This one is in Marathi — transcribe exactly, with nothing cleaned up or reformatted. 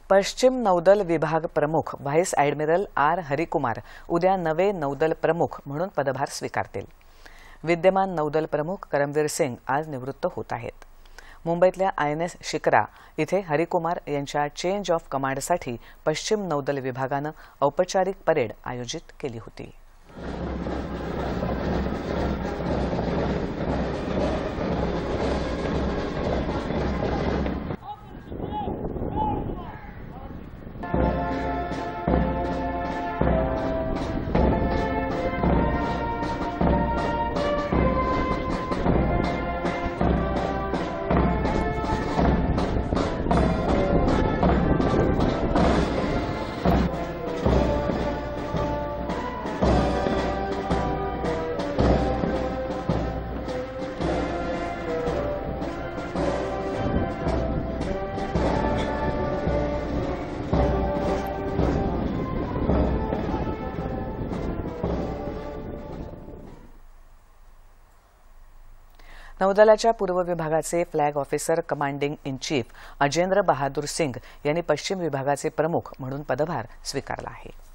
पश्चिम नौदल विभाग प्रमुख व्हाईस ॲडमिरल आर हरिकुमार उद्या नवे नौदल प्रमुख म्हणून पदभार स्वीकारतील। विद्यमान नौदल प्रमुख करमब सिंग आज निवृत्त होत आहेत। मुंबईतल्या आयएनएस शिकरा इथे हरिकुमार यांच्या चेंज ऑफ कमांडसाठी पश्चिम नौदल विभागानं औपचारिक परेड आयोजित केली होती। नौदलाच्या पूर्व विभागाचे flag officer commanding in chief Ajendra Bahadur Singh यांनी पश्चिम विभागाचे प्रमुख म्हणून पदभार स्वीकारला आहे।